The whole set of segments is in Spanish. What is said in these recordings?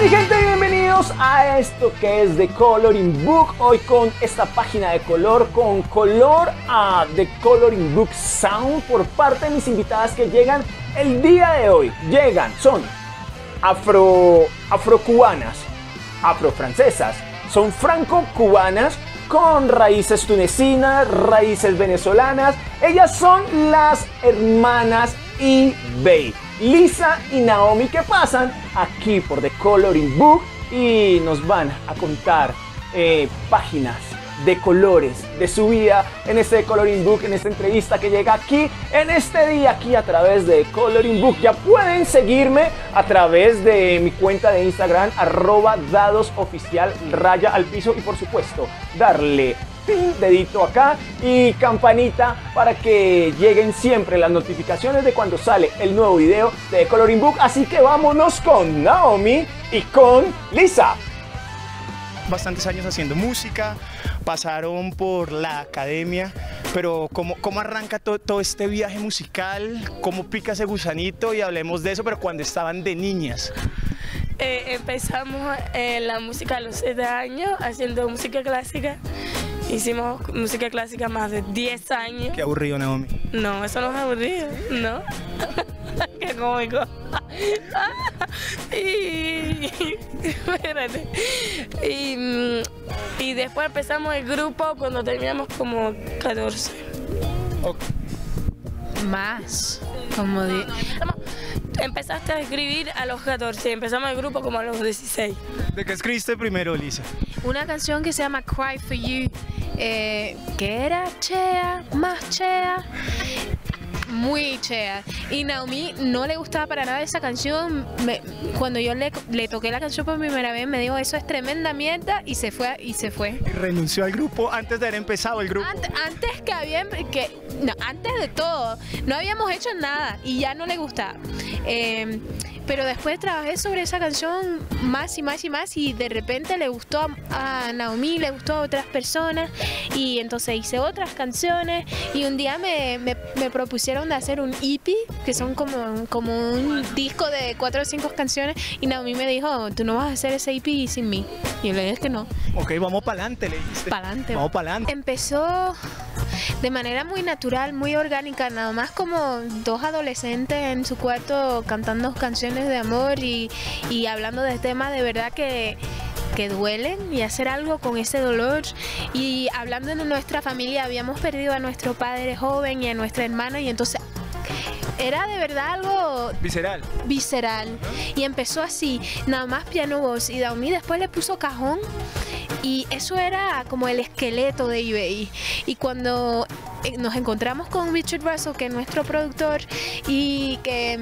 mi gente, bienvenidos a esto que es The Coloring Book. Hoy con esta página de color, con color a The Coloring Book Sound por parte de mis invitadas que llegan el día de hoy. Son afrocubanas, afrofrancesas, son franco-cubanas con raíces tunecinas, raíces venezolanas. Ellas son las hermanas eBay, Lisa y Naomi, que pasan aquí por The Coloring Book y nos van a contar páginas de colores de su vida en este The Coloring Book, en esta entrevista que llega aquí en este día, aquí a través de The Coloring Book. Ya pueden seguirme a través de mi cuenta de Instagram @dadosoficial _al piso y por supuesto darle pin, dedito acá y campanita para que lleguen siempre las notificaciones de cuando sale el nuevo video de The Coloring Book. Así que vámonos con Naomi y con Lisa. Bastantes años haciendo música, pasaron por la academia, pero ¿cómo arranca todo este viaje musical? ¿Cómo pica ese gusanito? Y hablemos de eso, pero cuando estaban de niñas. Empezamos la música a los 7 años, haciendo música clásica. Hicimos música clásica más de 10 años. Qué aburrido, Naomi. No, eso no es aburrido, ¿no? Qué cómico. Espérate. Y después empezamos el grupo cuando teníamos como 14. Okay. Más, como de... Empezaste a escribir a los 14, empezamos el grupo como a los 16. ¿De qué escribiste primero, Lisa? Una canción que se llama Cry For You, que era chea, más chea, muy chea. Y Naomi no le gustaba para nada esa canción. Cuando yo le toqué la canción por primera vez, me dijo, eso es tremenda mierda, y se fue. Y renunció al grupo antes de haber empezado el grupo. Antes de todo, no habíamos hecho nada y ya no le gustaba. Pero después trabajé sobre esa canción más y más y más, y de repente le gustó a Naomi, le gustó a otras personas, y entonces hice otras canciones, y un día me propusieron de hacer un EP, que son como un disco de 4 o 5 canciones, y Naomi me dijo, tú no vas a hacer ese EP sin mí. Y yo le dije que no. Ok, vamos para adelante, le dijiste. Para adelante. Vamos para adelante. Empezó de manera muy natural, muy orgánica, nada más como 2 adolescentes en su cuarto cantando canciones de amor y hablando de temas de verdad que duelen, y hacer algo con ese dolor. Y hablando de nuestra familia, habíamos perdido a nuestro padre joven y a nuestra hermana, y entonces era de verdad algo visceral. Y empezó así, nada más piano voz, y Naomi después le puso cajón, y eso era como el esqueleto de eBay. Y cuando nos encontramos con Richard Russell, que es nuestro productor, y que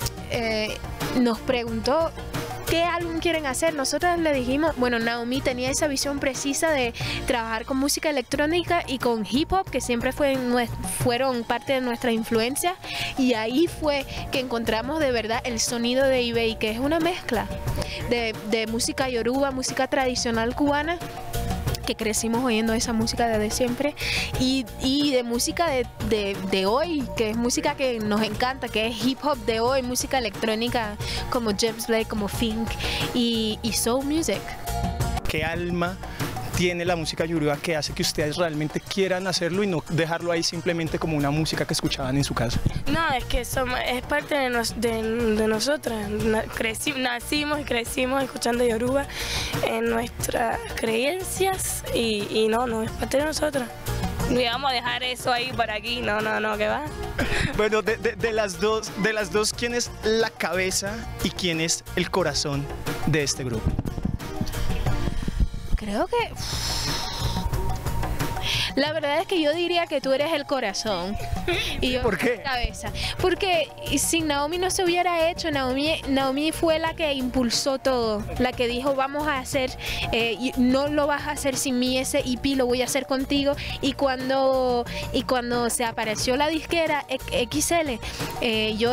nos preguntó ¿qué álbum quieren hacer? Nosotros le dijimos, bueno, Naomi tenía esa visión precisa de trabajar con música electrónica y con hip hop, que siempre fueron parte de nuestra influencia, y ahí fue que encontramos de verdad el sonido de eBay, que es una mezcla de música yoruba, música tradicional cubana, que crecimos oyendo esa música desde siempre, y de música de hoy, que es música que nos encanta, que es hip hop de hoy, música electrónica como James Blake, como Fink y soul music. ¿Qué alma tiene la música yoruba que hace que ustedes realmente quieran hacerlo y no dejarlo ahí simplemente como una música que escuchaban en su casa? No, es que es parte de nosotras. Nacimos y crecimos escuchando yoruba en nuestras creencias, y no es parte de nosotros. Ni vamos a dejar eso ahí para aquí, no, ¿qué va? Bueno, de las dos, ¿quién es la cabeza y quién es el corazón de este grupo? Creo que... La verdad es que yo diría que tú eres el corazón y yo ¿Por qué? la cabeza. Porque sin Naomi no se hubiera hecho. Naomi fue la que impulsó todo, la que dijo vamos a hacer, no lo vas a hacer sin mí, ese EP lo voy a hacer contigo. Y cuando se apareció la disquera XL, yo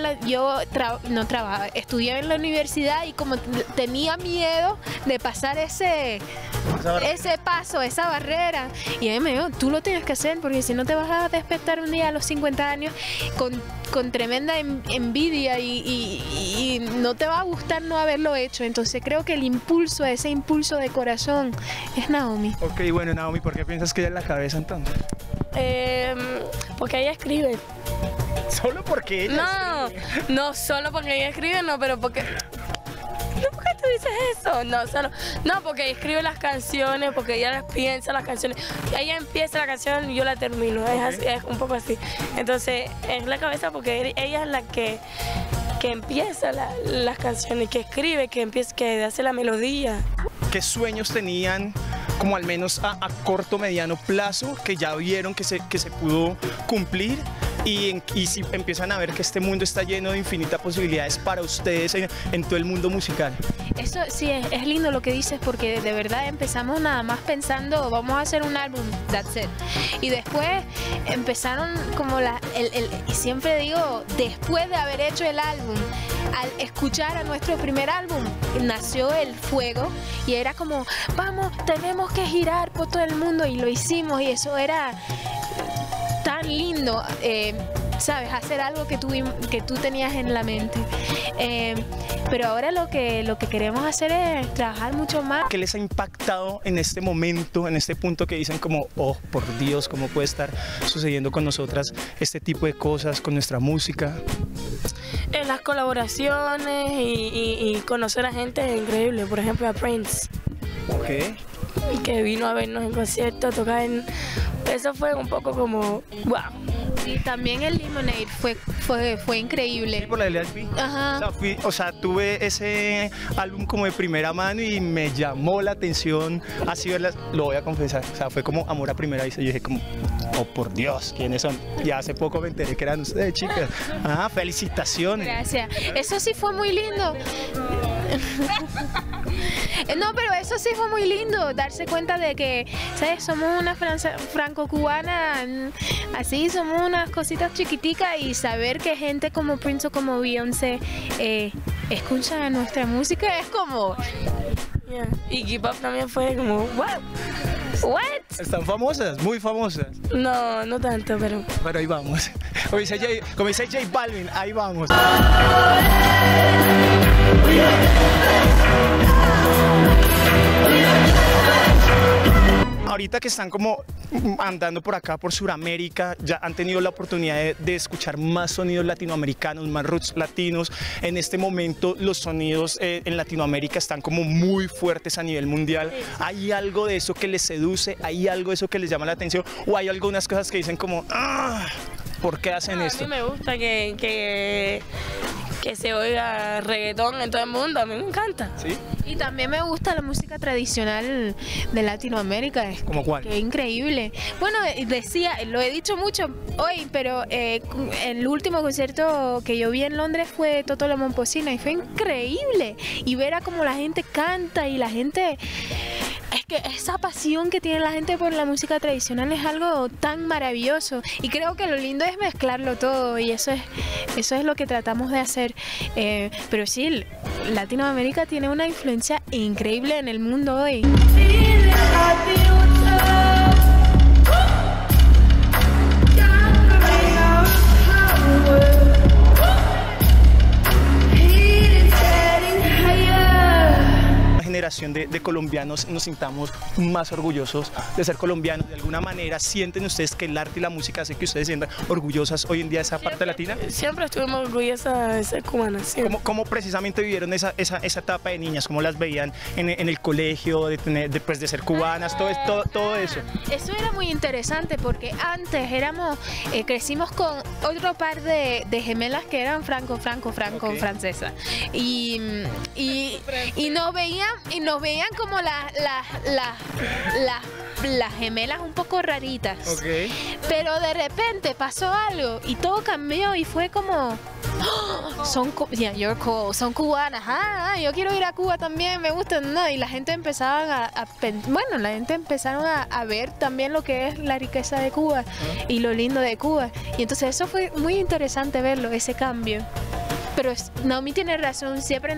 estudié en la universidad, y como tenía miedo de pasar ese paso, esa barrera, y a mí me dijo, tú lo tienes que hacer, porque si no te vas a despertar un día a los 50 años con tremenda envidia y y no te va a gustar no haberlo hecho. Entonces creo que el impulso, ese impulso de corazón es Naomi. Ok, bueno, Naomi, ¿por qué piensas que ella es la cabeza entonces? Porque ella escribe. ¿Solo porque ella No solo porque ella escribe, no, pero porque... ¿Por qué tú dices eso? No, porque ella escribe las canciones, porque ella las piensa las canciones. Ella empieza la canción y yo la termino, es así, es un poco así. Entonces, es la cabeza porque ella es la que empieza las canciones, que escribe, que hace la melodía. ¿Qué sueños tenían, como al menos a corto, mediano plazo, que ya vieron que se pudo cumplir? Y si empiezan a ver que este mundo está lleno de infinitas posibilidades para ustedes en todo el mundo musical. Eso sí, es lindo lo que dices, porque de verdad empezamos nada más pensando, vamos a hacer un álbum, that's it. Y después empezaron como y siempre digo, después de haber hecho el álbum, al escuchar a nuestro primer álbum, nació el fuego y era como, vamos, tenemos que girar por todo el mundo, y lo hicimos, y eso era tan lindo, sabes, hacer algo que tú tenías en la mente. Pero ahora lo que queremos hacer es trabajar mucho más. ¿Qué les ha impactado en este momento, en este punto que dicen como, oh, por Dios, cómo puede estar sucediendo con nosotras este tipo de cosas, con nuestra música? En las colaboraciones y conocer a gente increíble, por ejemplo a Prince. Ok. Que vino a vernos en concierto, tocar eso fue un poco como wow. Y también el Lemonade fue increíble. Sí, por la LSB. Ajá. O sea, tuve ese álbum como de primera mano y me llamó la atención así verlas, lo voy a confesar. O sea, fue como amor a primera vista. Yo dije como, oh por Dios, ¿quiénes son? Y hace poco me enteré que eran ustedes, chicas. Ah, felicitaciones. Gracias. Eso sí fue muy lindo. No, pero eso sí fue muy lindo, darse cuenta de que, ¿sabes? Somos una franco-cubana, así, somos unas cositas chiquiticas, y saber que gente como Prince o como Beyoncé escucha nuestra música es como... Yeah. Y Keep Up también fue como, wow. What? Están famosas, muy famosas. No tanto, pero ahí vamos. Como dice J Balvin, ahí vamos. Ahorita que están como andando por acá, por Sudamérica, ya han tenido la oportunidad de escuchar más sonidos latinoamericanos, más roots latinos. En este momento los sonidos en Latinoamérica están como muy fuertes a nivel mundial. ¿Hay algo de eso que les seduce? ¿Hay algo de eso que les llama la atención? ¿O hay algunas cosas que dicen como, ah, ¿por qué hacen esto? A mí me gusta que se oiga reggaetón en todo el mundo, a mí me encanta. ¿Sí? Y también me gusta la música tradicional de Latinoamérica. ¿Cómo cuál? Qué increíble. Bueno, decía, lo he dicho mucho hoy, pero el último concierto que yo vi en Londres fue Totó Momposina y fue increíble. Y ver a cómo la gente canta y la gente... Es que esa pasión que tiene la gente por la música tradicional es algo tan maravilloso, y creo que lo lindo es mezclarlo todo, y eso es lo que tratamos de hacer. Pero sí, Latinoamérica tiene una influencia increíble en el mundo hoy. Generación de colombianos nos sintamos más orgullosos de ser colombianos. De alguna manera, ¿sienten ustedes que el arte y la música hace que ustedes sientan orgullosas hoy en día de esa parte latina? Siempre estuvimos orgullosas de ser cubanas. ¿Cómo precisamente vivieron esa etapa de niñas? ¿Cómo las veían en el colegio, después de ser cubanas, todo eso? Eso era muy interesante, porque antes crecimos con otro par de gemelas que eran Okay. francesas, y nos veían como las gemelas un poco raritas. Okay. Pero de repente pasó algo y todo cambió, y fue como, you're cool, son cubanas, yo quiero ir a Cuba también, me gustan, ¿no? Y la gente empezaron a ver también lo que es la riqueza de Cuba y lo lindo de Cuba, y entonces eso fue muy interesante verlo, ese cambio. pero Naomi tiene razón, siempre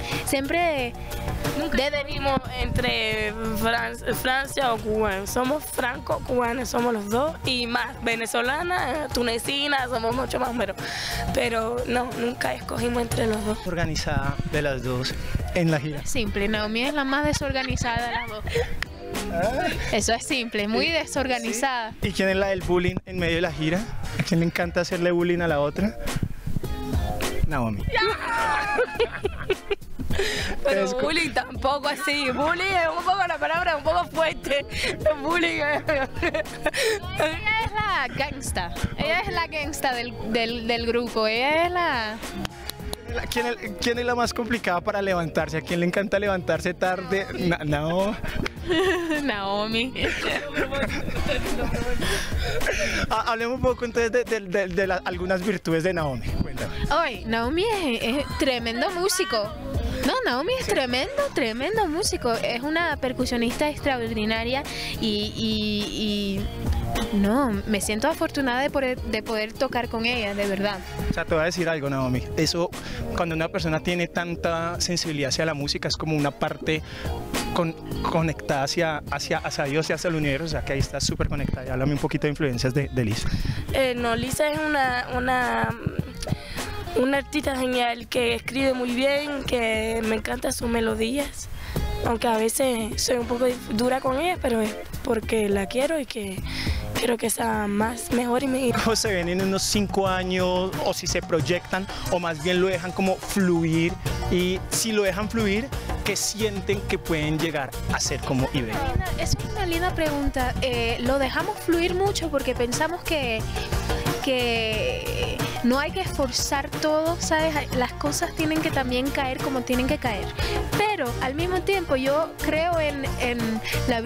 Vivimos entre Francia o Cuba. Somos franco-cubanos, somos los dos, y más venezolana, tunecina, somos mucho más, pero no, nunca escogimos entre los dos. Organizada de las dos en la gira. Simple, Naomi es la más desorganizada de las dos. Eso es simple, muy desorganizada. ¿Y quién es la del bullying en medio de la gira? ¿A quién le encanta hacerle bullying a la otra? Naomi. Pero bullying tampoco así. Bullying es un poco la palabra, un poco fuerte. Bullying es... Ella es la gangsta. Ella es la gangsta del grupo. Ella es la... ¿Quién es la más complicada para levantarse? ¿A quién le encanta levantarse tarde? No. Naomi. Hablemos un poco entonces de algunas virtudes de Naomi. Cuéntame. Hoy, Naomi es tremendo músico. No, Naomi es tremendo músico. Es una percusionista extraordinaria y no, me siento afortunada de poder tocar con ella, de verdad. O sea, te voy a decir algo, Naomi. Eso, cuando una persona tiene tanta sensibilidad hacia la música, es como una parte conectada hacia Dios y hacia el universo. O sea, que ahí está súper conectada. Y háblame un poquito de influencias de Lisa. No, Lisa es una artista genial que escribe muy bien, que me encantan sus melodías, aunque a veces soy un poco dura con ella, pero es porque la quiero y que quiero que sea mejor y mejor. ¿Cómo se ven en unos 5 años, o si se proyectan, o más bien lo dejan como fluir? Y si lo dejan fluir, ¿qué sienten que pueden llegar a ser como Ibe? Es una linda pregunta. Lo dejamos fluir mucho porque pensamos que no hay que esforzar todo, ¿sabes? Las cosas tienen que también caer como tienen que caer. Pero al mismo tiempo yo creo en la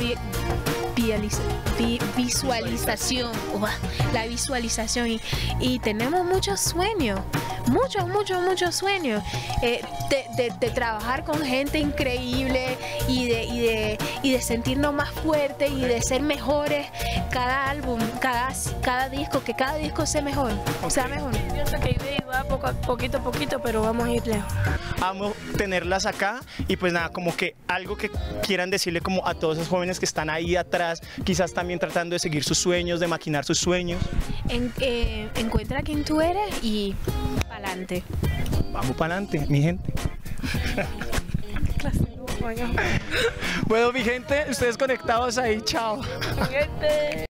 visualización, la visualización y tenemos muchos sueños, muchos sueños de trabajar con gente increíble y de sentirnos más fuertes y de ser mejores cada álbum, cada disco, que cada disco sea mejor, sea mejor. Pienso que Ibe va poquito a poquito, pero vamos a ir lejos. Vamos a tenerlas acá y pues nada, como que algo que quieran decirle como a todos esos jóvenes que están ahí atrás, quizás también tratando de seguir sus sueños, de maquinar sus sueños. Encuentra quién tú eres y pa'lante. Vamos para adelante, mi gente. Bueno, mi gente, ustedes conectados ahí, chao. Mi gente.